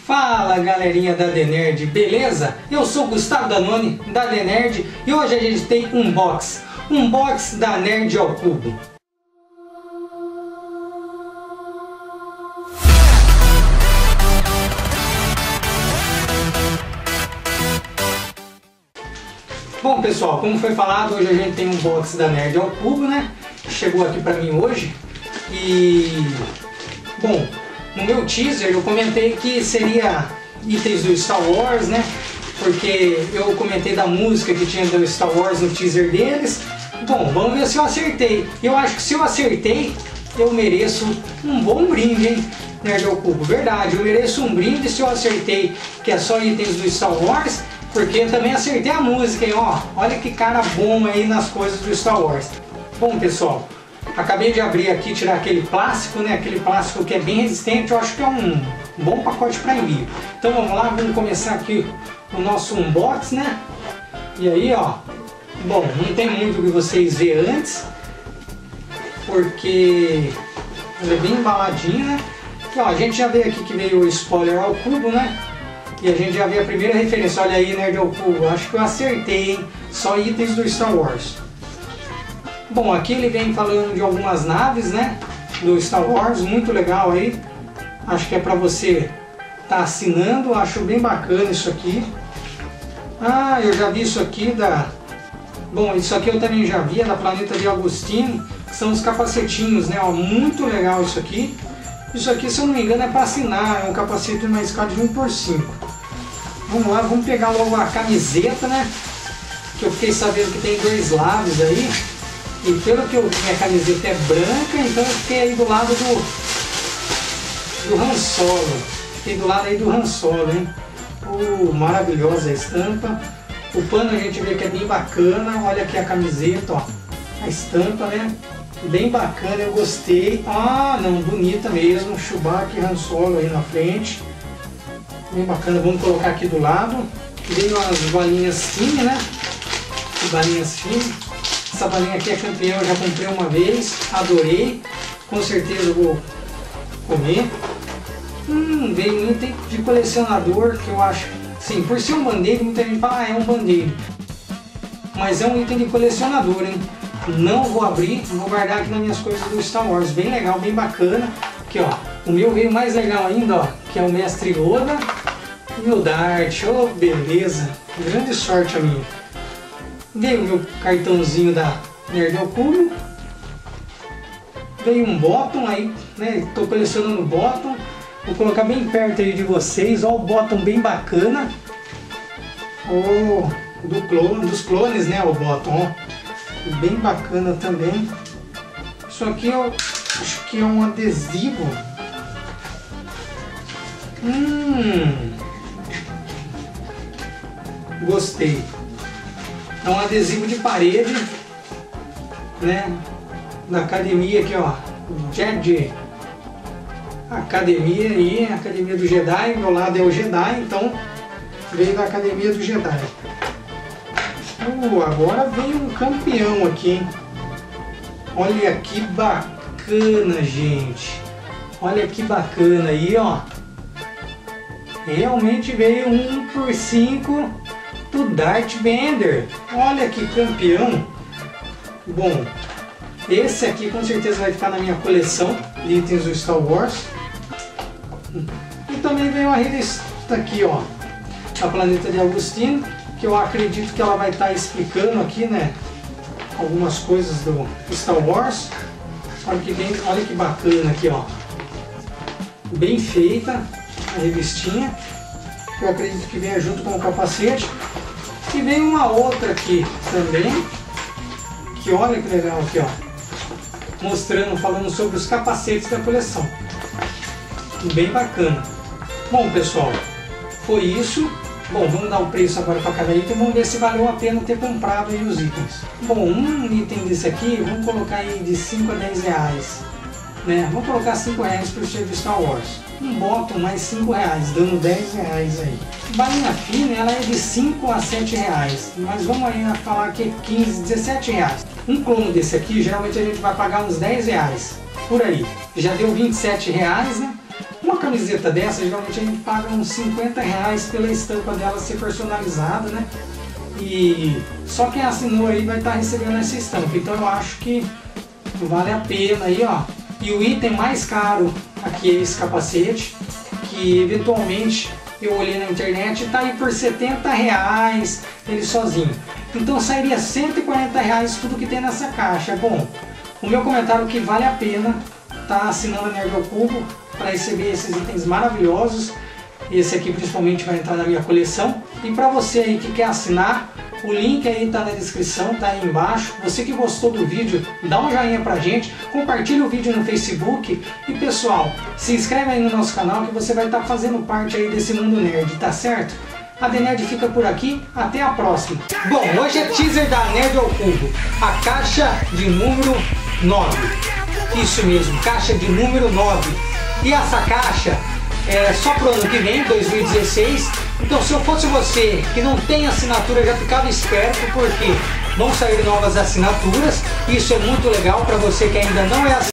Fala galerinha da DNerd, beleza? Eu sou Gustavo Danone da DNerd e hoje a gente tem um box da Nerd ao Cubo. Bom pessoal, como foi falado, hoje a gente tem um box da Nerd ao Cubo, né? Chegou aqui pra mim hoje e... bom, no meu teaser eu comentei que seria itens do Star Wars, né? Porque eu comentei da música que tinha do Star Wars no teaser deles. Bom, vamos ver se eu acertei. Eu acho que se eu acertei, eu mereço um bom brinde, hein? Nerd ao Cubo, verdade, eu mereço um brinde se eu acertei que é só itens do Star Wars. Porque eu também acertei a música, hein? Ó, olha que cara bom aí nas coisas do Star Wars. Bom pessoal, acabei de abrir aqui, tirar aquele plástico, né? Aquele plástico que é bem resistente, eu acho que é um bom pacote para envio. Então vamos lá, vamos começar aqui o nosso unboxing, né? E aí, ó, bom, não tem muito o que vocês verem antes, porque ela é bem embaladinha, né? E, ó, a gente já veio aqui que veio o spoiler ao cubo, né? E a gente já vê a primeira referência, olha aí, Nerd ao Cubo, acho que eu acertei, hein? Só itens do Star Wars. Bom, aqui ele vem falando de algumas naves, né? Do Star Wars, muito legal aí. Acho que é pra você tá assinando, acho bem bacana isso aqui. Ah, eu já vi isso aqui da... bom, isso aqui eu também já vi, é da Planeta de Agostini, que são os capacetinhos, né? Ó, muito legal isso aqui. Isso aqui, se eu não me engano, é para assinar, é um capacete de uma escala de 1x5. Vamos lá, vamos pegar logo a camiseta, né? Que eu fiquei sabendo que tem dois lados aí. E pelo que eu vi, minha camiseta é branca, então eu fiquei aí do lado do Han Solo. Fiquei do lado aí do Han Solo, hein? Maravilhosa a estampa. O pano a gente vê que é bem bacana. Olha aqui a camiseta, ó. A estampa, né? Bem bacana, eu gostei. Ah, não, bonita mesmo. Chewbacca e Han Solo aí na frente. Bem bacana, vamos colocar aqui do lado. Veio as balinhas fine, né? Balinhas fine. Essa balinha aqui é campeã, eu já comprei uma vez. Adorei. Com certeza eu vou comer. Veio um item de colecionador que eu acho... sim, por ser um band-aid, muita gente fala, ah, é um band-aid. Mas é um item de colecionador, hein? Não vou abrir, vou guardar aqui nas minhas coisas do Star Wars, bem legal, bem bacana. Aqui ó, o meu veio mais legal ainda, ó, que é o Mestre Yoda e o Darth, oh beleza, grande sorte a minha. Veio o meu cartãozinho da Nerd ao Cubo, veio um bottom aí, né, tô colecionando bottom, vou colocar bem perto aí de vocês, ó o bottom bem bacana, dos clones, né, o bottom, ó. Bem bacana também. Isso aqui eu acho que é um adesivo. Gostei. É um adesivo de parede, né? Da academia aqui, ó. Jedi. Academia aí, Academia do Jedi. Meu lado é o Jedi, então veio da Academia do Jedi. Agora veio um campeão aqui, hein? Olha que bacana, gente. Olha que bacana aí, ó. Realmente veio um 1x5 do Darth Vader. Olha que campeão. Bom, esse aqui com certeza vai ficar na minha coleção de itens do Star Wars. E também veio a revista aqui, ó. A Planeta de Agostini, que eu acredito que ela vai estar explicando aqui, né, algumas coisas do Star Wars. Olha que bacana aqui, ó, bem feita a revistinha, que eu acredito que venha junto com o capacete. E vem uma outra aqui também, que olha que legal aqui, ó, mostrando, falando sobre os capacetes da coleção, bem bacana. Bom pessoal, foi isso. Bom, vamos dar o preço agora para cada item, vamos ver se valeu a pena ter comprado aí os itens. Bom, um item desse aqui, vamos colocar aí de 5 a 10 reais, né? Vamos colocar 5 reais para o cheio de Star Wars. Um bottom mais 5 reais, dando 10 reais aí. Balinha fina, ela é de 5 a 7 reais, mas vamos aí falar que é 15, 17 reais. Um clone desse aqui, geralmente a gente vai pagar uns 10 reais, por aí. Já deu 27 reais, né? Uma camiseta dessa, geralmente a gente paga uns 50 reais pela estampa dela ser personalizada, né? E só quem assinou aí vai estar recebendo essa estampa. Então eu acho que vale a pena aí, ó. E o item mais caro aqui é esse capacete, que eventualmente eu olhei na internet e tá aí por 70 reais ele sozinho. Então sairia 140 reais tudo que tem nessa caixa. Bom, o meu comentário é que vale a pena tá assinando a Nerd ao Cubo para receber esses itens maravilhosos. Esse aqui principalmente vai entrar na minha coleção. E para você aí que quer assinar, o link aí está na descrição, tá aí embaixo. Você que gostou do vídeo, dá um joinha pra gente, compartilha o vídeo no Facebook. E pessoal, se inscreve aí no nosso canal que você vai estar fazendo parte aí desse mundo nerd, tá certo? A The Nerd fica por aqui, até a próxima. Bom, hoje é teaser da Nerd ao Cubo, a caixa de número 9. Isso mesmo, caixa de número 9. E essa caixa é só pro ano que vem, 2016. Então se eu fosse você que não tem assinatura, já ficava esperto, porque vão sair novas assinaturas. Isso é muito legal para você que ainda não é assinante.